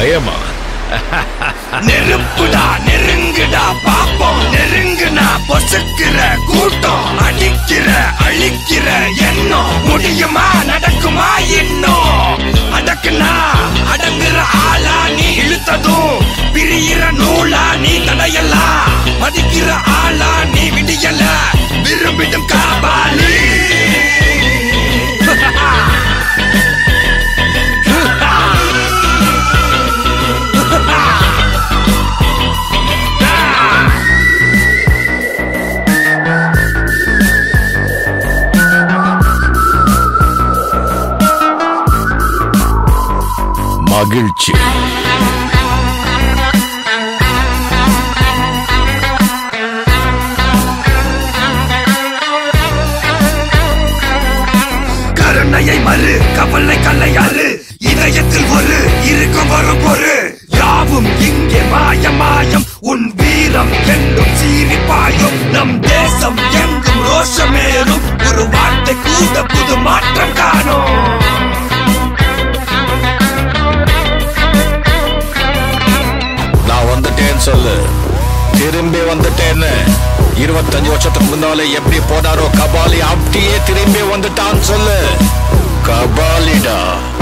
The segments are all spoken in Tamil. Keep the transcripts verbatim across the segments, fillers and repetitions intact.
பயமா? நெருப்புடா நெருங்குடா பாப்போம், நெருங்குனா பொசுக்கிற கூட்டம், அடிக்கிற அழிக்கிற எண்ணம், முடியுமா நடக்குமா இன்னும்? அடக்குனா அடங்குற ஆளா நீ, இழுத்ததும் பிரியிற நூலா நீ, தடையெல்லாம் மதிக்கிற ஆளா நீ, விடியல விரும்பிடும் காபாலி. மகிழ்ச்சி. கருணையை மறு கவலை கல்லையாறு, இதயத்தில் ஒரு இருக்கும் வரும் பொரு, யாவும் இங்கே மாயம் மாயம், உன் வீரம் என்றும் சீறி பாயும், நம் தேசம் எங்கும் ரோஷமேறும், ஒரு வார்த்தை கூட புது மாற்றம் காணும். நான் வந்துட்டேன்னு சொல்லு, திரும்பி வந்துட்டேன்னு. இருபத்தஞ்சு வருஷத்துக்கு முன்னாலே எப்படி போனாரோ கபாலி, அப்படியே திரும்பி வந்துட்டான்னு சொல்லு. கபாலிடா.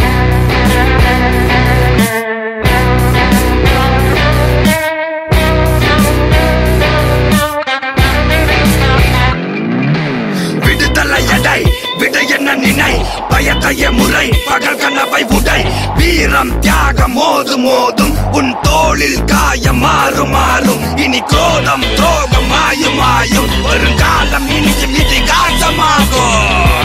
விடுதலை எடை விட என்ன நினை, பயத்தைய முறை பகல் கனவை உடை, வீரம் தியாகம் மோது மோதும், உன் தோளில் காயம் மாறும் மாறும், இனி கோலம் துரோகம் மாயும் மாயும், வருங்காலம் இனியும் இதிகாசமாகும்.